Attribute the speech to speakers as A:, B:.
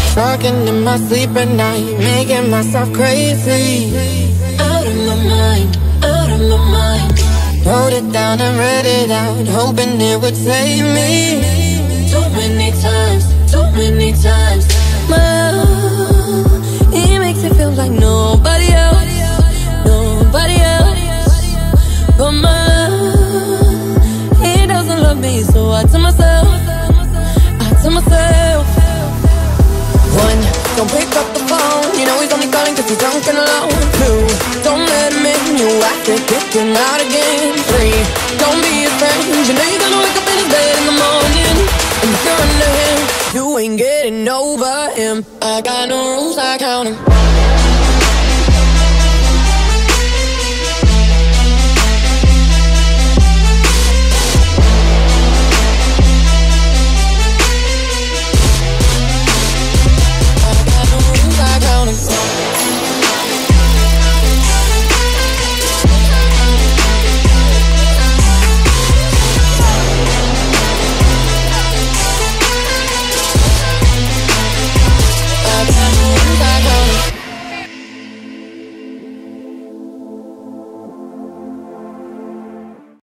A: Talking in my sleep at night, making myself crazy. Out of my mind, out of my mind. Wrote it down and read it out, hoping it would save me. Too many times, too many times. My love, it makes it feel like nobody else, nobody else. But my love, it doesn't love me, so I tell myself, one, don't pick up the phone, you know he's only calling cause he's drunk and alone. Two, don't let him in, you have to kick him out again. Three, don't be his friend, you know you're gonna wake up in his bed in the morning. And if you're under him, you ain't getting over him. I got no rules, I count 'em.